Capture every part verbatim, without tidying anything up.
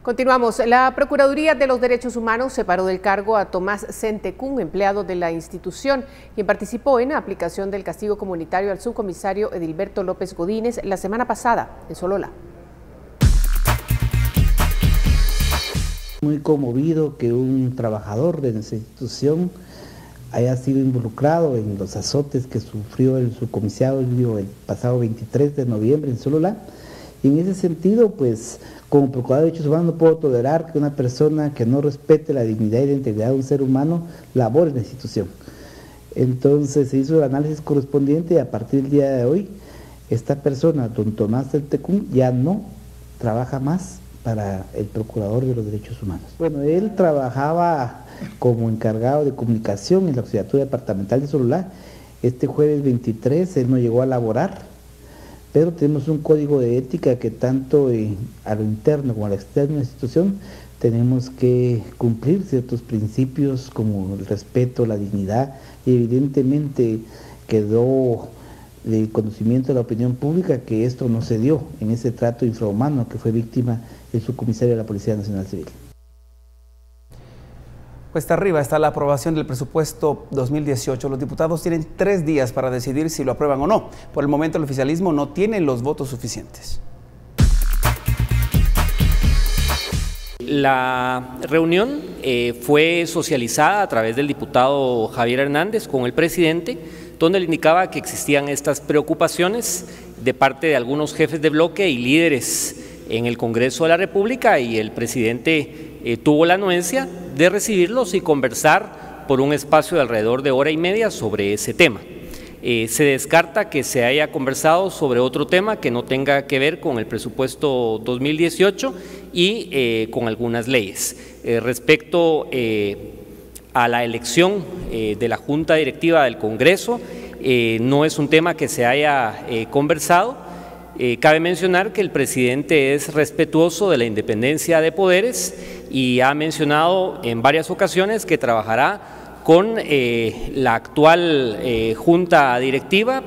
Continuamos. La Procuraduría de los Derechos Humanos separó del cargo a Tomás Centecún, empleado de la institución, quien participó en la aplicación del castigo comunitario al subcomisario Edilberto López Godínez la semana pasada en Solola. Muy conmovido que un trabajador de nuestra institución haya sido involucrado en los azotes que sufrió el subcomisario el pasado veintitrés de noviembre en Solola. Y en ese sentido, pues, como Procurador de Derechos Humanos no puedo tolerar que una persona que no respete la dignidad y la integridad de un ser humano labore en la institución. Entonces se hizo el análisis correspondiente y a partir del día de hoy, esta persona, don Tomás Centecún, ya no trabaja más para el Procurador de los Derechos Humanos. Bueno, él trabajaba como encargado de comunicación en la Auxiliatura Departamental de Solola. Este jueves veintitrés él no llegó a laborar, pero tenemos un código de ética que tanto eh, a lo interno como a lo externo de la institución tenemos que cumplir ciertos principios como el respeto, la dignidad, y evidentemente quedó de conocimiento de la opinión pública que esto no se dio en ese trato infrahumano que fue víctima el subcomisario de la Policía Nacional Civil. Cuesta arriba está la aprobación del presupuesto dos mil dieciocho. Los diputados tienen tres días para decidir si lo aprueban o no. Por el momento el oficialismo no tiene los votos suficientes. La reunión eh, fue socializada a través del diputado Javier Hernández con el presidente, donde le indicaba que existían estas preocupaciones de parte de algunos jefes de bloque y líderes en el Congreso de la República, y el presidente eh, tuvo la anuencia de recibirlos y conversar por un espacio de alrededor de hora y media sobre ese tema. Eh, se descarta que se haya conversado sobre otro tema que no tenga que ver con el presupuesto dos mil dieciocho y eh, con algunas leyes. Eh, respecto eh, a la elección eh, de la Junta Directiva del Congreso, eh, no es un tema que se haya eh, conversado. Eh, cabe mencionar que el presidente es respetuoso de la independencia de poderes y ha mencionado en varias ocasiones que trabajará con eh, la actual eh, Junta Directiva.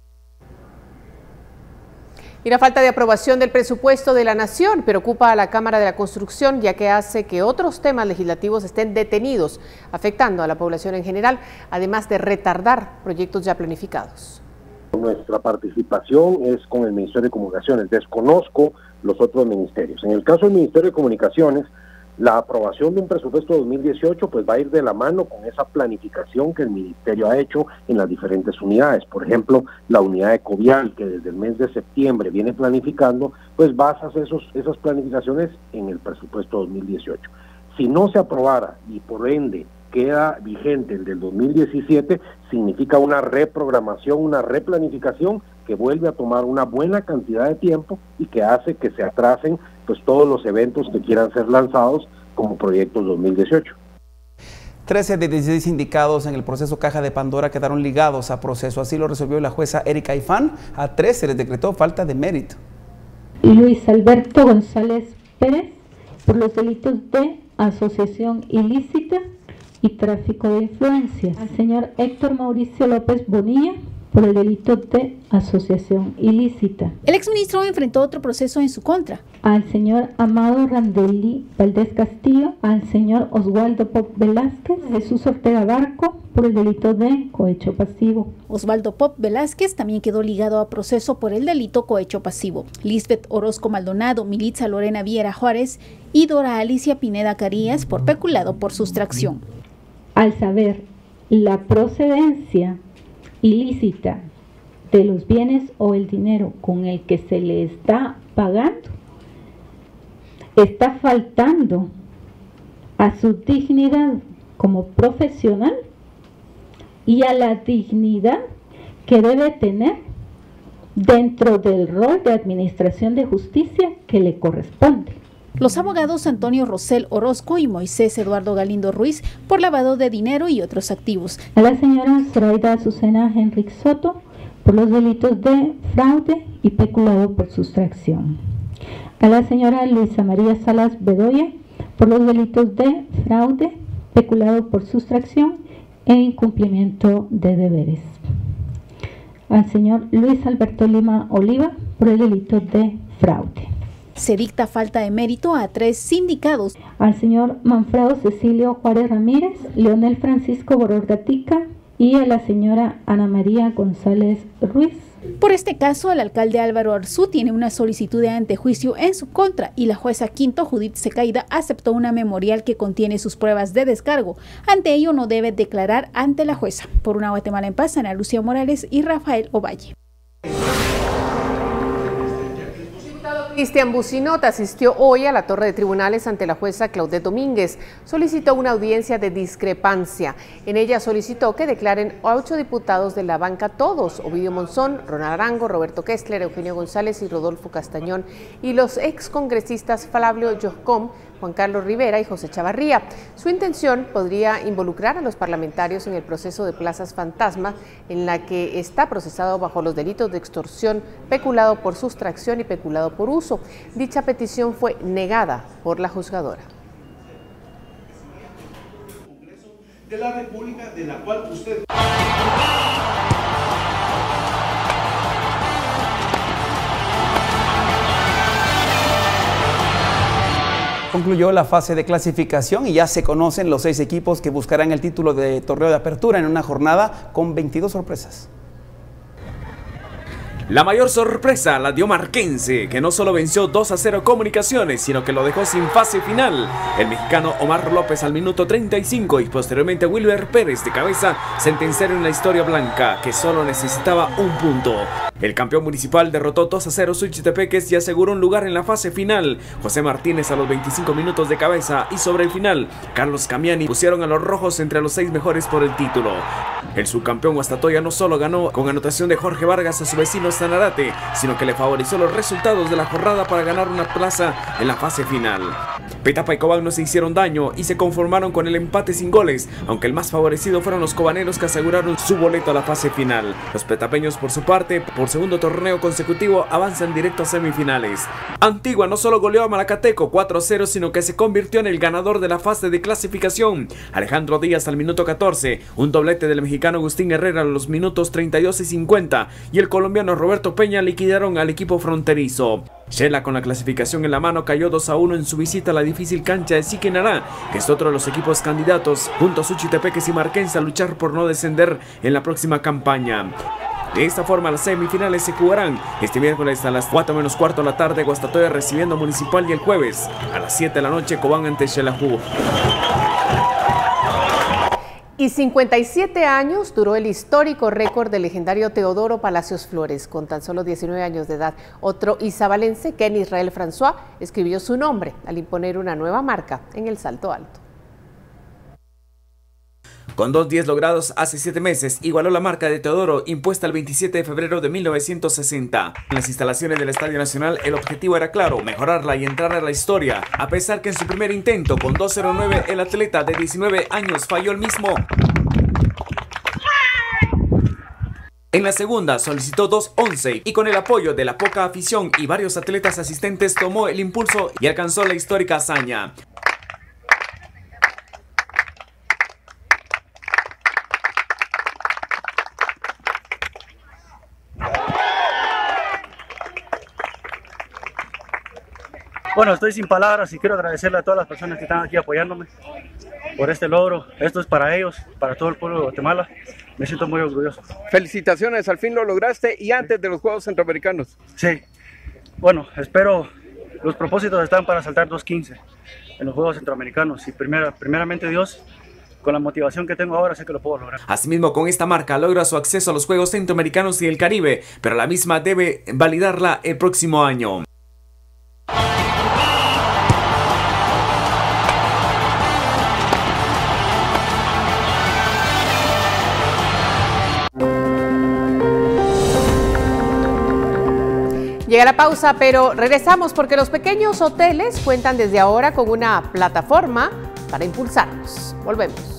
Y la falta de aprobación del presupuesto de la Nación preocupa a la Cámara de la Construcción, ya que hace que otros temas legislativos estén detenidos, afectando a la población en general, además de retardar proyectos ya planificados. Nuestra participación es con el Ministerio de Comunicaciones, desconozco los otros ministerios. En el caso del Ministerio de Comunicaciones, la aprobación de un presupuesto dos mil dieciocho pues va a ir de la mano con esa planificación que el Ministerio ha hecho en las diferentes unidades. Por ejemplo, la unidad de Covial, que desde el mes de septiembre viene planificando, pues basa esos, esas planificaciones en el presupuesto dos mil dieciocho. Si no se aprobara y por ende queda vigente el del dos mil diecisiete, significa una reprogramación, una replanificación que vuelve a tomar una buena cantidad de tiempo y que hace que se atrasen pues todos los eventos que quieran ser lanzados como proyectos dos mil dieciocho. trece de dieciséis indicados en el proceso Caja de Pandora quedaron ligados a proceso. Así lo resolvió la jueza Erika Ifán. A tres se les decretó falta de mérito. Luis Alberto González Pérez por los delitos de asociación ilícita y tráfico de influencias. Al señor Héctor Mauricio López Bonilla por el delito de asociación ilícita. El exministro enfrentó otro proceso en su contra. Al señor Amado Randeli Valdés Castillo, al señor Oswaldo Pop Velázquez, Jesús Ortega Barco por el delito de cohecho pasivo. Osvaldo Pop Velázquez también quedó ligado a proceso por el delito cohecho pasivo. Lisbeth Orozco Maldonado, Militza Lorena Viera Juárez y Dora Alicia Pineda Carías por peculado por sustracción. Al saber la procedencia ilícita de los bienes o el dinero con el que se le está pagando, está faltando a su dignidad como profesional y a la dignidad que debe tener dentro del rol de administración de justicia que le corresponde. Los abogados Antonio Rosel Orozco y Moisés Eduardo Galindo Ruiz por lavado de dinero y otros activos. A la señora Zoraida Azucena Henrik Soto por los delitos de fraude y peculado por sustracción. A la señora Luisa María Salas Bedoya por los delitos de fraude, peculado por sustracción e incumplimiento de deberes. Al señor Luis Alberto Lima Oliva por el delito de fraude. Se dicta falta de mérito a tres sindicados. Al señor Manfredo Cecilio Juárez Ramírez, Leonel Francisco Bororgatica y a la señora Ana María González Ruiz. Por este caso, el alcalde Álvaro Arzú tiene una solicitud de antejuicio en su contra y la jueza quinto, Judith Secaida, aceptó una memorial que contiene sus pruebas de descargo. Ante ello, no debe declarar ante la jueza. Por una Guatemala en paz, Ana Lucía Morales y Rafael Ovalle. Cristian Bucinot asistió hoy a la Torre de Tribunales ante la jueza Claudette Domínguez. Solicitó una audiencia de discrepancia. En ella solicitó que declaren a ocho diputados de la banca todos: Ovidio Monzón, Ronald Arango, Roberto Kessler, Eugenio González y Rodolfo Castañón, y los excongresistas Flavio Joscom, Juan Carlos Rivera y José Chavarría. Su intención podría involucrar a los parlamentarios en el proceso de plazas fantasma, en la que está procesado bajo los delitos de extorsión, peculado por sustracción y peculado por uso. Dicha petición fue negada por la juzgadora. De la República, de la cual usted... Concluyó la fase de clasificación y ya se conocen los seis equipos que buscarán el título de torneo de apertura en una jornada con veintidós sorpresas. La mayor sorpresa la dio Marquense, que no solo venció dos a cero Comunicaciones, sino que lo dejó sin fase final. El mexicano Omar López al minuto treinta y cinco y posteriormente Wilber Pérez de cabeza sentenciaron la historia blanca, que solo necesitaba un punto. El campeón municipal derrotó dos a cero Suchitepeques y aseguró un lugar en la fase final. José Martínez a los veinticinco minutos de cabeza y sobre el final, Carlos Camiani pusieron a los rojos entre los seis mejores por el título. El subcampeón Guastatoya no solo ganó con anotación de Jorge Vargas a su vecino Sanarate, sino que le favoreció los resultados de la jornada para ganar una plaza en la fase final. Petapa y Cobán no se hicieron daño y se conformaron con el empate sin goles, aunque el más favorecido fueron los cobaneros, que aseguraron su boleto a la fase final. Los petapeños, por su parte, por segundo torneo consecutivo, avanzan directo a semifinales. Antigua no solo goleó a Malacateco cuatro a cero, sino que se convirtió en el ganador de la fase de clasificación. Alejandro Díaz al minuto catorce, un doblete del mexicano Agustín Herrera a los minutos treinta y dos y cincuenta, y el colombiano Roberto Peña liquidaron al equipo fronterizo. Shela, con la clasificación en la mano, cayó dos a uno en su visita a la difícil cancha de Siquinará, que es otro de los equipos candidatos, junto a Suchitepeques y Marquense, a luchar por no descender en la próxima campaña. De esta forma, las semifinales se jugarán este miércoles a las cuatro menos cuarto de la tarde, Guastatoya recibiendo Municipal, y el jueves a las siete de la noche, Cobán ante Xelajú. Y cincuenta y siete años duró el histórico récord del legendario Teodoro Palacios Flores. Con tan solo diecinueve años de edad, otro izabalense, Ken Israel François, escribió su nombre al imponer una nueva marca en el salto alto. Con dos diez logrados hace siete meses, igualó la marca de Teodoro impuesta el veintisiete de febrero de mil novecientos sesenta. En las instalaciones del Estadio Nacional, el objetivo era claro: mejorarla y entrar a la historia. A pesar que en su primer intento, con dos cero nueve, el atleta de diecinueve años falló el mismo. En la segunda solicitó dos once y con el apoyo de la poca afición y varios atletas asistentes tomó el impulso y alcanzó la histórica hazaña. Bueno, estoy sin palabras y quiero agradecerle a todas las personas que están aquí apoyándome por este logro. Esto es para ellos, para todo el pueblo de Guatemala. Me siento muy orgulloso. Felicitaciones, al fin lo lograste y antes de los Juegos Centroamericanos. Sí, bueno, espero, los propósitos están para saltar dos quince en los Juegos Centroamericanos y primera, primeramente Dios, con la motivación que tengo ahora sé que lo puedo lograr. Asimismo, con esta marca logra su acceso a los Juegos Centroamericanos y el Caribe, pero la misma debe validarla el próximo año. Llega la pausa, pero regresamos porque los pequeños hoteles cuentan desde ahora con una plataforma para impulsarnos. Volvemos.